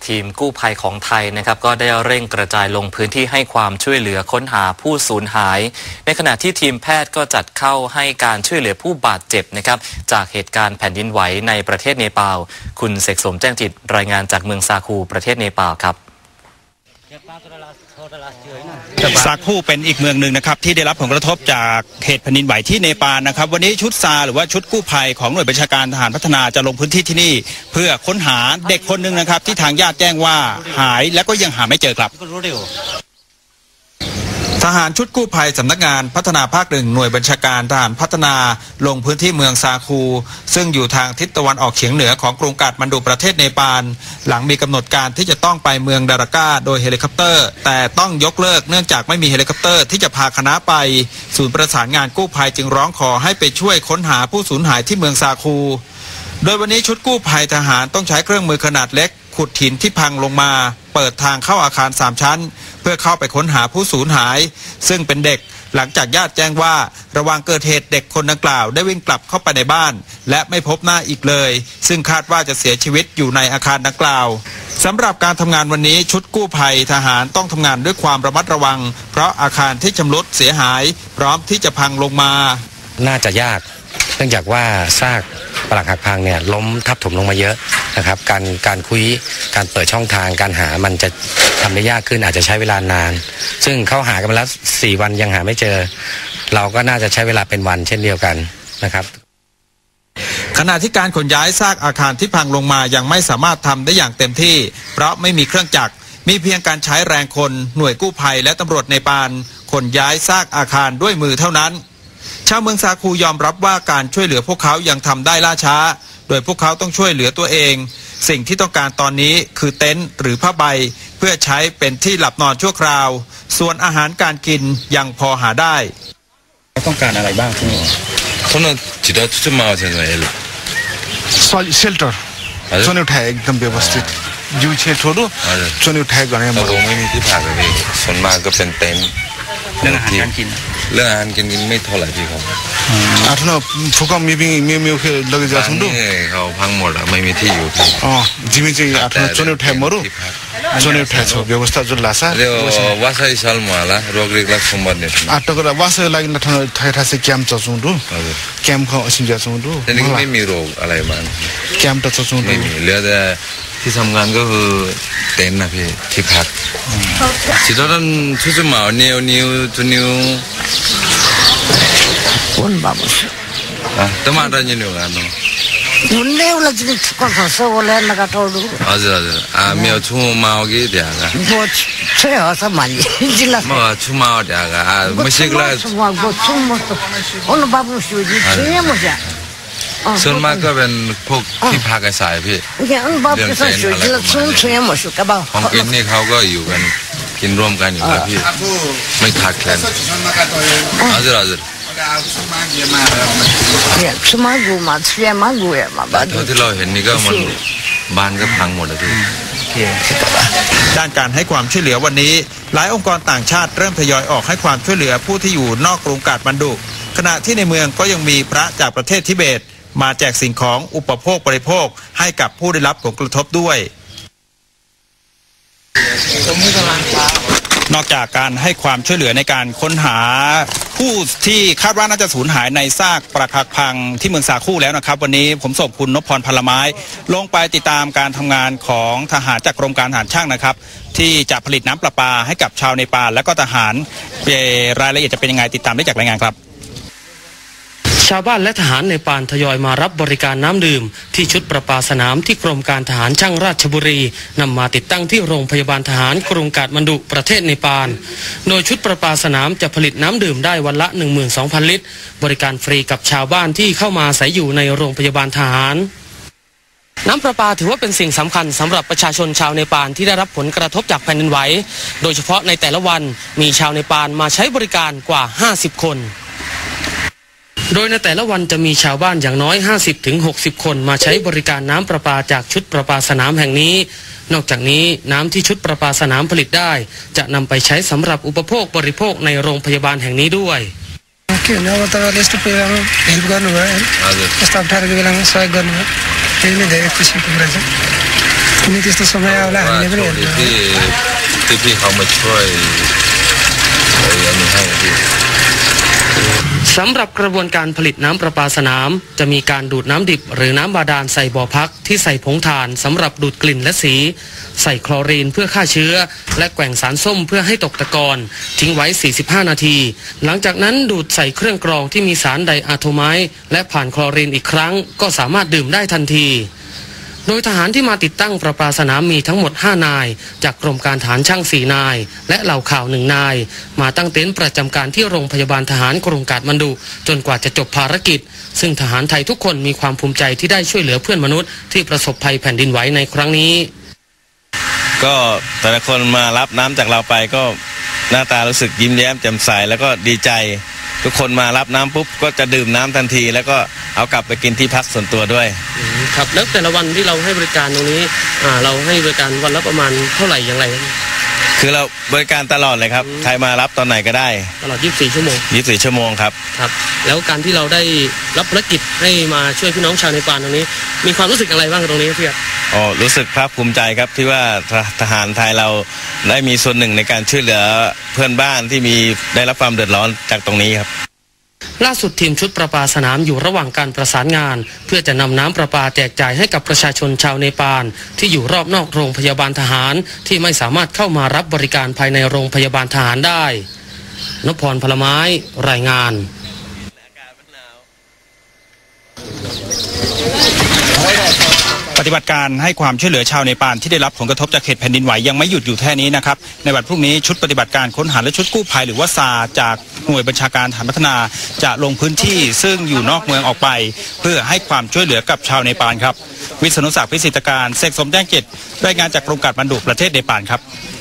ทีมกู้ภัยของไทยนะครับก็ได้เร่งกระจายลงพื้นที่ให้ความช่วยเหลือค้นหาผู้สูญหายในขณะที่ทีมแพทย์ก็จัดเข้าให้การช่วยเหลือผู้บาดเจ็บนะครับจากเหตุการณ์แผ่นดินไหวในประเทศเนปาลคุณเสกสมแจ้งจิตรายงานจากเมืองซาคูประเทศเนปาลครับซาคูเป็นอีกเมืองหนึ่งนะครับที่ได้รับผลกระทบจากเหตุแผ่นดินไหวที่เนปาลนะครับวันนี้ชุดซาหรือว่าชุดกู้ภัยของหน่วยบัญชาการทหารพัฒนาจะลงพื้นที่ที่นี่เพื่อค้นหาเด็กคนหนึ่งนะครับที่ทางญาติแจ้งว่าหายและก็ยังหาไม่เจอครับทหารชุดกู้ภัยสำนักงานพัฒนาภาคหนึ่งหน่วยบัญชาการทหารพัฒนาลงพื้นที่เมืองซาคูซึ่งอยู่ทางทิศตะวันออกเฉียงเหนือของกรุงกาฐมานดูประเทศเนปาลหลังมีกำหนดการที่จะต้องไปเมืองดาราก้าโดยเฮลิคอปเตอร์แต่ต้องยกเลิกเนื่องจากไม่มีเฮลิคอปเตอร์ที่จะพาคณะไปศูนย์ประสานงานกู้ภัยจึงร้องขอให้ไปช่วยค้นหาผู้สูญหายที่เมืองซาคูโดยวันนี้ชุดกู้ภัยทหารต้องใช้เครื่องมือขนาดเล็กขุดหินที่พังลงมาเปิดทางเข้าอาคาร3ชั้นเพื่อเข้าไปค้นหาผู้สูญหายซึ่งเป็นเด็กหลังจากญาติแจ้งว่าระหว่างเกิดเหตุเด็กคนดังกล่าวได้วิ่งกลับเข้าไปในบ้านและไม่พบหน้าอีกเลยซึ่งคาดว่าจะเสียชีวิตอยู่ในอาคารดังกล่าวสำหรับการทำงานวันนี้ชุดกู้ภัยทหารต้องทำงานด้วยความระมัดระวังเพราะอาคารที่ชำรุดเสียหายพร้อมที่จะพังลงมาน่าจะยากเนื่องจากว่าซากปรักหักพังเนี่ยล้มทับถมลงมาเยอะนะครับการคุยการเปิดช่องทางการหามันจะทำได้ยากขึ้นอาจจะใช้เวลานานซึ่งเขาหากันมาแล้ว4 วันยังหาไม่เจอเราก็น่าจะใช้เวลาเป็นวันเช่นเดียวกันนะครับขณะที่การขนย้ายซากอาคารที่พังลงมายังไม่สามารถทำได้อย่างเต็มที่เพราะไม่มีเครื่องจักรมีเพียงการใช้แรงคนหน่วยกู้ภัยและตำรวจเนปาลขนย้ายซากอาคารด้วยมือเท่านั้นชาวเมืองซาคูยอมรับว่าการช่วยเหลือพวกเขายังทำได้ล่าช้าโดยพวกเขาต้องช่วยเหลือตัวเองสิ่งที่ต้องการตอนนี้คือเต็นท์หรือผ้าใบเพื่อใช้เป็นที่หลับนอนชั่วคราวส่วนอาหารการกินยังพอหาได้ต้องการอะไรบ้างที่นี่ शेल्टर चुनी उठाए एकदम व्यवस्थित जिउ छे छोड़ो चुनी उठाए गने เราไม่มีที่พักเลยส่วนมากก็เป็นเต็นท์เรื่องอาหารการกินเรื่องอาหารกินไม่เท่าไหร่พี่ครับ 아트나 조금 미미 लगे जा सुन दो เขาพังหมดไม่มีที่อยู่พี่ जिमिचे आठना चुनी उठाए मरो चुनी उठाए छ व्यवस्था जो लासा रे वासाई साल माला रोगरिक ला सम्बन्ध आटको वासा लागि नठन थाइथा से क्याम्प चसुं दु क्याम्प ख असिम जा सुं दु แต่นี่ไม่มีโรคอะไรบ้างแคมป์จะสุดไม่มีเหลือแต่ที่ทำงานก็คือเต็นท์นะพี่ที่พักสิตอนชุดหมานิวจุนิวคนบ้าบ่แต่มาได้ยินอยู่กันเนาะมันเร็วแล้วจะทุกคนสาวแล้วนะก็ทอดูมีชูมาเอากี่เดียกันบ่เชื่อสมัยจิละมาชูมาเอาเดียกันไม่ใช่ก็ชูมาบ่ชูมาคนบ้าบ่ช่วยดิเชื่อมั้ยจ๊ะส่วนมากก็เป็นพวกที่พักอาศัยพี่เรื่องเต็นท์อะไรของกินนี่เขาก็อยู่กันกินร่วมกันอยู่แล้วพี่ไม่ขาดแคลนเนี่ยสมัยกูมาเสียมากูอ่ะมาบ้านที่เราเห็นนี่ก็มันบ้านก็พังหมดเลยพี่ด้านการให้ความช่วยเหลือวันนี้หลายองค์กรต่างชาติเริ่มทยอยออกให้ความช่วยเหลือผู้ที่อยู่นอกกรุงกาฐมานดูขณะที่ในเมืองก็ยังมีพระจากประเทศทิเบตมาแจกสิ่งของอุปโภคบริโภคให้กับผู้ได้รับผลกระทบด้วยนอกจากการให้ความช่วยเหลือในการค้นหาผู้ที่คาดว่าน่าจะสูญหายในซากปรักหักพังที่เมืองซาคูแล้วนะครับวันนี้ผมส่งคุณนพพรพลไม้ลงไปติดตามการทำงานของทหารจากกรมการทหารช่างนะครับที่จะผลิตน้ำประปาให้กับชาวเนปาลและก็ทหารรายละเอียดจะเป็นยังไงติดตามได้จากรายงานครับชาวบ้านและทหารเนปาลทยอยมารับบริการน้ำดื่มที่ชุดประปาสนามที่กรมการทหารช่างราชบุรีนำมาติดตั้งที่โรงพยาบาลทหารกรุงกาฐมานดุประเทศเนปาลโดยชุดประปาสนามจะผลิตน้ำดื่มได้วันละ 12,000 ลิตรบริการฟรีกับชาวบ้านที่เข้ามาอาศัยอยู่ในโรงพยาบาลทหารน้ำประปาถือว่าเป็นสิ่งสำคัญสำหรับประชาชนชาวเนปาลที่ได้รับผลกระทบจากแผ่นดินไหวโดยเฉพาะในแต่ละวันมีชาวเนปาลมาใช้บริการกว่า50 คนโดยในแต่ละวันจะมีชาวบ้านอย่างน้อย 50-60 คนมาใช้บริการน้ำประปาจากชุดประปาสนามแห่งนี้นอกจากนี้น้ำที่ชุดประปาสนามผลิตได้จะนำไปใช้สำหรับอุปโภคบริโภคในโรงพยาบาลแห่งนี้ด้วยว่าโชคดีที่พี่เขามาช่วยอันนี้ให้พี่สำหรับกระบวนการผลิตน้ำประปาสนามจะมีการดูดน้ำดิบหรือน้ำบาดาลใส่บ่อพักที่ใส่ผงถ่านสำหรับดูดกลิ่นและสีใส่คลอรีนเพื่อฆ่าเชื้อและแกว่งสารส้มเพื่อให้ตกตะกอนทิ้งไว้45นาทีหลังจากนั้นดูดใส่เครื่องกรองที่มีสารไดอะโทไมด์และผ่านคลอรีนอีกครั้งก็สามารถดื่มได้ทันทีโดยทหารที่มาติดตั้งประปาสนามมีทั้งหมด5นายจากกรมการทหารช่าง4นายและเหล่าข่าว1นายมาตั้งเต็นท์ประจำการที่โรงพยาบาลทหารกรุงกาฐมันดุจนกว่าจะจบภารกิจซึ่งทหารไทยทุกคนมีความภูมิใจที่ได้ช่วยเหลือเพื่อนมนุษย์ที่ประสบภัยแผ่นดินไหวในครั้งนี้ก็แต่ละคนมารับน้ำจากเราไปก็หน้าตารู้สึกยิ้มแย้มแจ่มใสแล้วก็ดีใจทุกคนมารับน้ำปุ๊บก็จะดื่มน้ำทันทีแล้วก็เอากลับไปกินที่พักส่วนตัวด้วยครับแล้วแต่ละวันที่เราให้บริการตรงนี้เราให้บริการวันละประมาณเท่าไหร่อย่างไรคือเราบริการตลอดเลยครับใครมารับตอนไหนก็ได้ตลอด24ชั่วโมง 24ชั่วโมงครับแล้วการที่เราได้รับภารกิจให้มาช่วยพี่น้องชาวเนปาลตรงนี้มีความรู้สึกอะไรบ้างตรงนี้พี่รู้สึกภาคภูมิใจครับที่ว่าทหารไทยเราได้มีส่วนหนึ่งในการช่วยเหลือเพื่อนบ้านที่ได้รับความเดือดร้อนจากตรงนี้ครับล่าสุดทีมชุดประปาสนามอยู่ระหว่างการประสานงานเพื่อจะนำน้ำประปาแจกจ่ายให้กับประชาชนชาวเนปาลที่อยู่รอบนอกโรงพยาบาลทหารที่ไม่สามารถเข้ามารับบริการภายในโรงพยาบาลทหารได้นพพร พลไม้รายงานปฏิบัติการให้ความช่วยเหลือชาวเนปาลที่ได้รับผลกระทบจากเหตุแผ่นดินไหวยังไม่หยุดอยู่แค่นี้นะครับในวันพรุ่งนี้ชุดปฏิบัติการค้นหาและชุดกู้ภัยหรือว่าซาจากหน่วยบัญชาการทหารพัฒนาจะลงพื้นที่ซึ่งอยู่นอกเมืองออกไปเพื่อให้ความช่วยเหลือกับชาวเนปาลครับวิษณุศักดิ์ พิสิทธิการเสกสมแจ้งเกียรติรายงานจากกรมการมันดุประเทศเนปาลครับ